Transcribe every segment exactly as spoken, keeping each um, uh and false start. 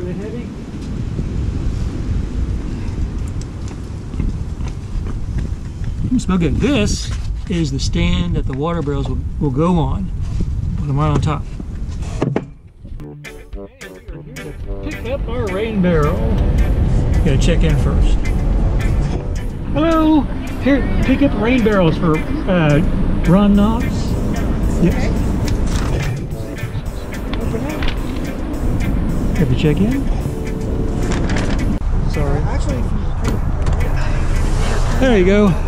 Really heavy. Okay, this is the stand that the water barrels will, will go on. Put them right on top. Okay, we are here to pick up our rain barrel. Gotta check in first. Hello! Here, pick up rain barrels for uh, Ron Knox. Yes. Have to check in? Sorry. Actually, there you go.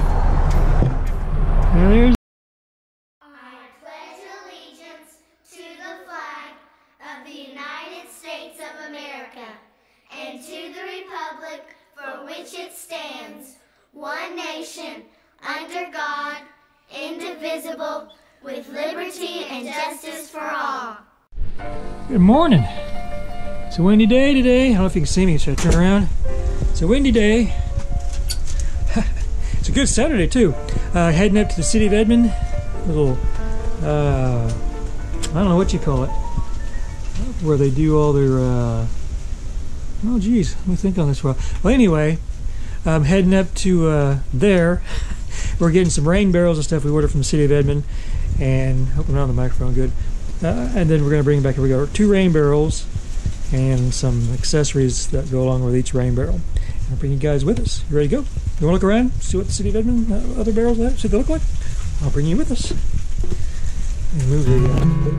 And there's I pledge allegiance to the flag of the United States of America and to the republic for which it stands, one nation, under God, indivisible, with liberty and justice for all. Good morning. It's a windy day today. I don't know if you can see me. Should I turn around? It's a windy day. It's a good Saturday too. Uh, heading up to the city of Edmond. A little, uh, I don't know what you call it, where they do all their, uh, oh geez, let me think on this for a while. Well anyway, I'm heading up to uh, there. We're getting some rain barrels and stuff we ordered from the city of Edmond, and hope I'm not on the microphone good. Uh, and then we're going to bring back, here we go, two rain barrels and some accessories that go along with each rain barrel. And I'll bring you guys with us. You ready to go? You want to look around, see what the city of Edmond, uh, other barrels have, see what they look like? I'll bring you with us. And move the,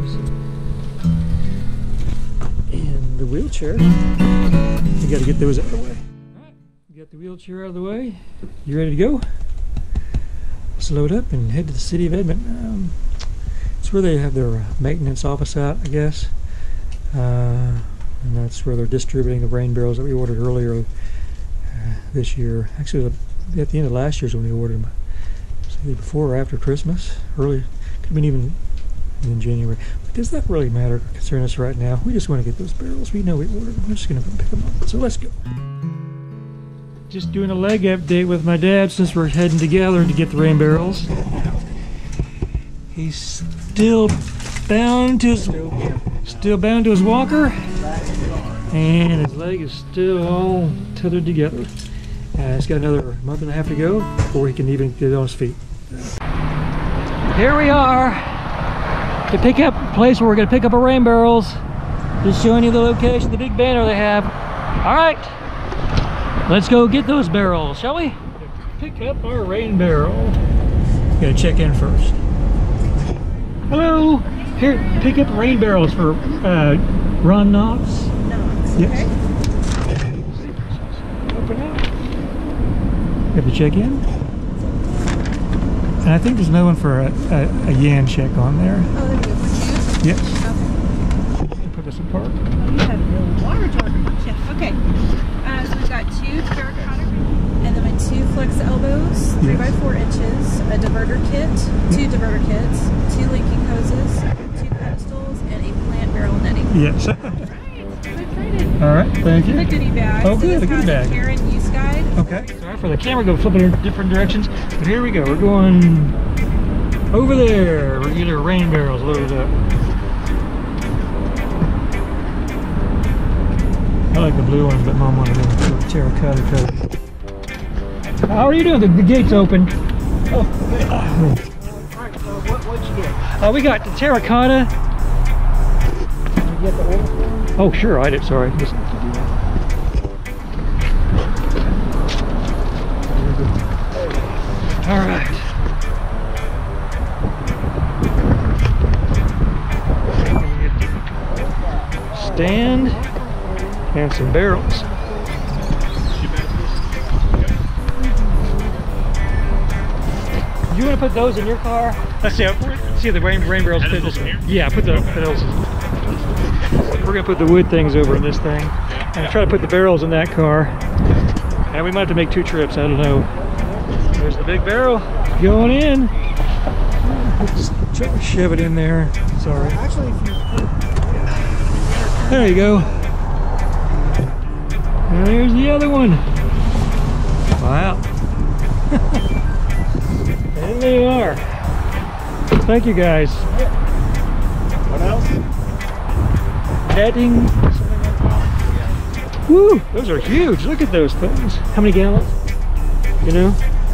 uh, and the wheelchair. You got to get those out of the way. All right, you got the wheelchair out of the way. You ready to go? Let's load up and head to the city of Edmond. Um, it's where they have their maintenance office out, I guess. Uh, and that's where they're distributing the rain barrels that we ordered earlier uh, this year. Actually, it was at the end of last year's when we ordered them. So either before or after Christmas. Early, could have been even in January. But does that really matter concerning us right now? We just want to get those barrels. We know we ordered them. We're just going to pick them up. So let's go. Just doing a leg update with my dad since we're heading together to get the rain barrels. He's still bound to his still bound to his walker, and his leg is still all tethered together. Uh, he's got another month and a half to go before he can even get on his feet. Here we are to pick up a place where we're going to pick up our rain barrels. Just showing you the location, the big banner they have. All right. Let's go get those barrels, shall we? Pick up our rain barrel. Gotta check in first. Hello! Here, pick up rain barrels for uh, Ron Knox. Knox, yes. Okay. Open up. Have to check in. And I think there's another one for a, a, a Yan check on there. Oh, there we go. For two? Yes. Okay. Put this apart. Oh, you have real water jar. Yeah, okay. Uh, so we've got two terracotta and then my two flex elbows, three yes. by four inches, a diverter kit, two diverter kits, two linking hoses, two pedestals, and a plant barrel netting. Yes. All right, I'm excited. All right, thank you. The goodie bag. Oh, so good, this a goodie bag. has a Karen use guide. Okay. Sorry for the camera go flipping in different directions, but here we go. We're going over there. We're getting our rain barrels loaded up. I like the blue ones, but Mom wanted them terracotta color. How are you doing? The, the gate's open. Oh, good. Uh, Alright, so what, what'd you get? Uh, we got the terracotta. Did you get the order form? Oh, sure, I did. Sorry. Just have to do that. Alright. Stand. And some barrels. You want to put those in your car? Let's see. See if the rain, rain barrels fit this one. Yeah, put the pedals. We're gonna put the wood things over in this thing, and try to put the barrels in that car. And we might have to make two trips. I don't know. There's the big barrel going in. Just try to shove it in there. Sorry. Actually, if you there you go. And there's the other one. Wow. There they are. Thank you guys. What else? Netting. Woo, those are huge. Look at those things. How many gallons? You know?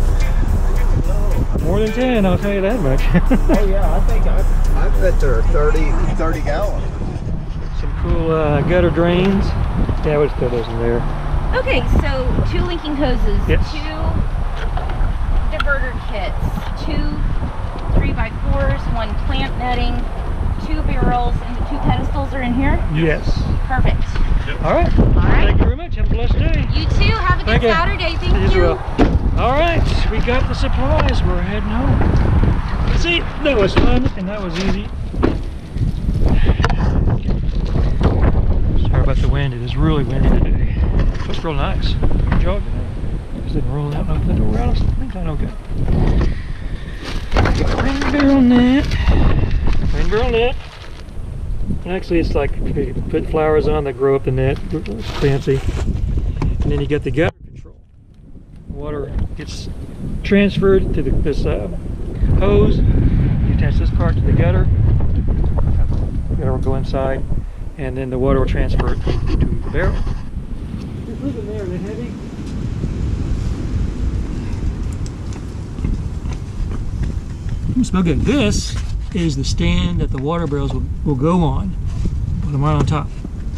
More than ten, I'll tell you that much. Oh yeah, I think I, I bet they're thirty, thirty gallons. Some cool uh, gutter drains. Yeah, we'll just throw those in there. Okay, so two linking hoses, Yes. two diverter kits, two three by fours, one plant netting, two barrels, and the two pedestals are in here? Yes. Perfect. All right. All right. Thank you very much. Have a blessed day. You too. Have a good Thank you. Saturday. Thank As you. well. All right, we got the supplies. We're heading home. See, that was fun and that was easy. Sorry about the wind. It is really windy today. It was real nice. Good job today. Just didn't roll out and open the door out. I think I okay. Rain barrel net. Rain barrel net. Actually, it's like you put flowers on that grow up the net. It's fancy. And then you get the gutter control. Water gets transferred to the, this uh, hose. You attach this part to the gutter. The gutter will go inside, and then the water will transfer it to the barrel. Just look in there, is it heavy? Mm, smell good. This is the stand that the water barrels will, will go on. Put them right on top.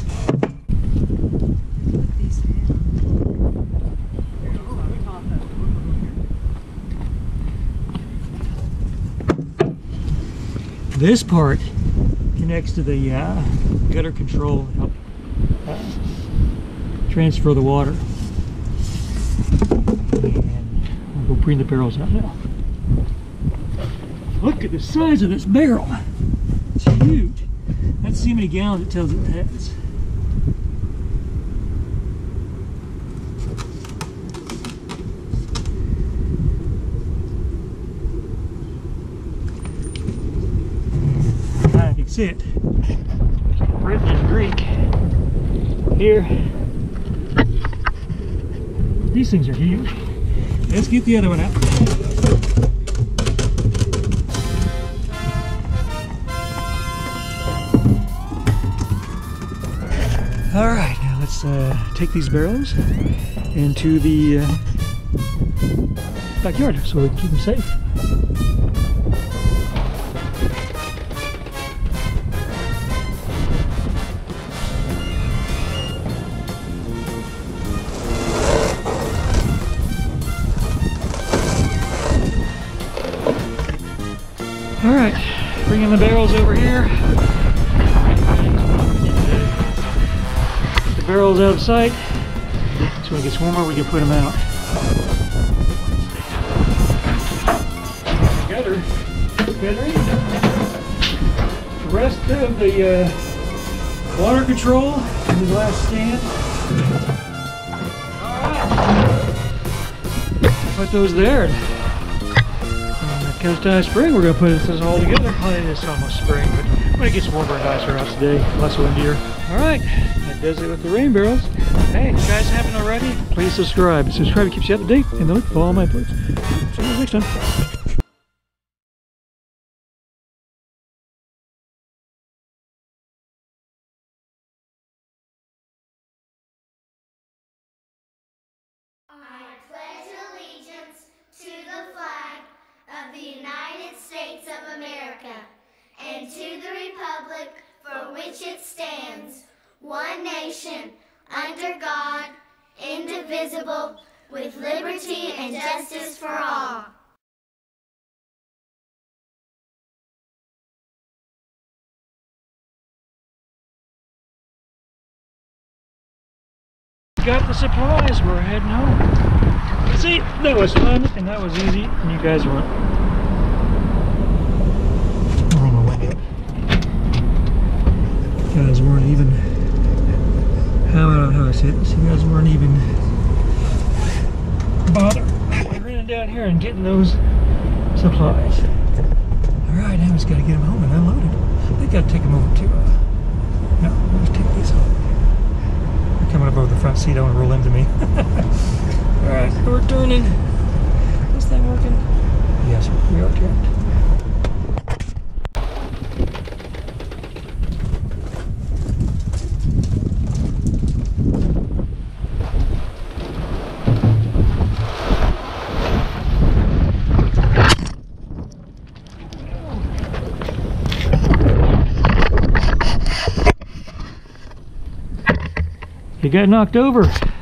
This part connects to the uh, gutter control to help uh, transfer the water. And we'll bring the barrels out now. Look at the size of this barrel. It's huge. Let's see how many gallons it tells it it has. I can see it. Written in Greek. Here. These things are huge. Let's get the other one out. All right, now let's uh, take these barrels into the uh, backyard so we can keep them safe. All right, bringing the barrels over here. Get the barrels out of sight. So when it gets warmer, we can put them out. Gutter. Gutter. The rest of the uh, water control in the last stand. All right. Put those there. Comes time of spring, we're going to put this all together. Oh, it is almost spring, but when it gets warmer and nicer out today, less windier. Alright, that does it with the rain barrels. Hey, if you guys haven't already, please subscribe. Subscribe keeps you up to date, and look for all my uploads. See you next time. I pledge allegiance to the flag of the United States of America and to the republic for which it stands, one nation, under God, indivisible, with liberty and justice for all. Got the supplies, we're heading home. See, that was fun and that was easy, and you guys weren't. Roll my window. You guys weren't even. How I don't know how I say this. You guys weren't even bothered running down here and getting those supplies. All right, now we just got to get them home and unload it. We got to take them over to. Uh, no, we'll just take these home. Coming up over the front seat, I want to roll into me. Alright, we're turning. Is that working? Yes, we are turned. it got knocked over.